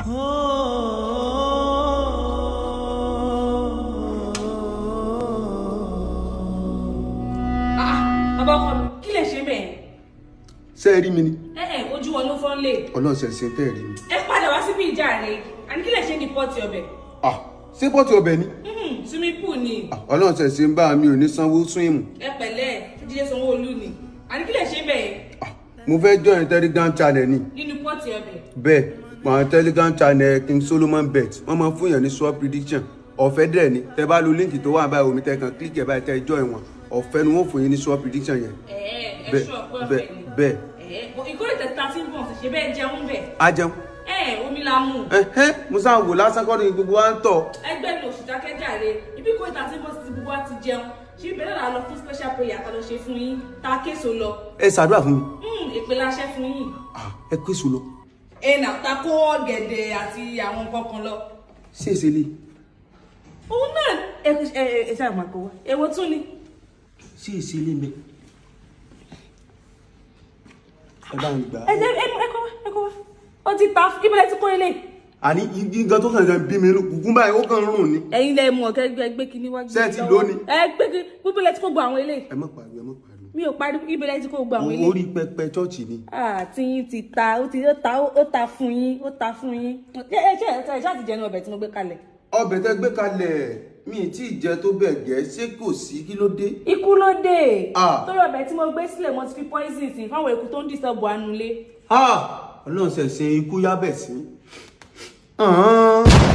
Bàbá ọkọ mi, kí lè ṣe bẹ́ẹ̀? Ṣé ẹ rí mi ni? Ojú wọn ló fọ́n lè. Ọlọ́run ṣe tẹ́ ẹ rí mi. Ẹ padà wá síbí ìjà rẹ̀. Àní kí lè ṣe ní pọ́ọ̀tì ọbẹ̀? Ṣé pọ́ọ̀tì ọbẹ̀ ni? Swimming pool ni. Ọlọ́run ṣe ń bá mi ò ní sanwó swim. Ẹ pẹ̀lẹ́, Jídé Sanwó-Olú ni. Àní kí lè ṣe bẹ́ẹ̀? Mo fẹ́ join Telegram channel ni. Nínú pọ́ọ̀tì ọbẹ̀. Bẹ́ẹ̀, àwọn Telegram channel King Solomon Bet, wọ́n máa ń fún yàn ní swap prediction. Ọ̀fẹ́ dẹ̀ ni, tẹ bá lo líǹkì tó wà báyìí omi tẹ kan kílíkì ẹ̀ báyìí tẹ join wọn. Ọ̀fẹ́ ni wọ́n fún yín ní swap prediction yẹn. Ẹ ṣọ́ pé ọ̀fẹ́ ni. Bẹ́ẹ̀. Ìkórè tẹ̀ta tí ń bọ̀ ṣe bẹ́ẹ̀ jẹun bẹ̀. A jẹun. Omi la mú. Musa wò lásán kọ́ ni gbogbo wa ń tọ̀. Ẹgbẹ́ mi oṣù dákẹ́jàre, ibi ìkórè tẹ̀ta tí ń bọ̀ sí gbogbo wa ti jẹun. Ṣé ìbẹ̀rẹ̀ là lọ fún special prayer ká lọ ṣe fún yín? Ta késo lọ. Ẹ ṣàdúrà fún mi. Èpè la ṣẹ́ fún yín. Ẹ késo lọ. Nà ta kó ọ̀gẹ̀dẹ̀ àti àwọn nǹkan kan lọ. Ṣé èsè lè? Òun náà ẹ ṣáà máa kó wá. Èwo tún ni? Ṣé èsè lè mẹ́? Ẹ bá ń gbà. Ẹ kọ́ wá. Ó ti ta ibẹ̀rẹ̀ ti kó ilé. Àní nǹkan tó kàn bí mi kùkún báyìí ó kàn rùn ni. Ẹ̀yin lẹ mọ̀ kẹ́gbẹ́ kí níwájú. Ṣé ti lónìí? Gbé kí ibẹ̀rẹ̀ ti kó gbọ́ àwọn ilé. Ẹ má pariwo, ẹ má pariwo. Mi ò parí ibẹ̀rẹ̀ ti kó gbọ́ àwọn ilé. Orí pẹpẹ chọ́ọ̀chì ni. Tí yín ti ta, ó ta fún yín, ó ta fún yín. Ẹ ṣáà ti jẹ ní ọbẹ̀ tí mo gbé kalẹ̀. Ọbẹ̀ tẹ́ gbé kalẹ̀ mi ì tí ì jẹ tó bẹ̀ gẹ́, ṣé kò sí kí ló dé? Ikú ló dé. Torí ọbẹ̀ tí mo gbé sílẹ̀ mo ti fi poison sí fáwọn eku tó ń disturb anulé. Ọlọ́run ṣẹ̀ṣẹ̀ ikú yábẹ̀ sí.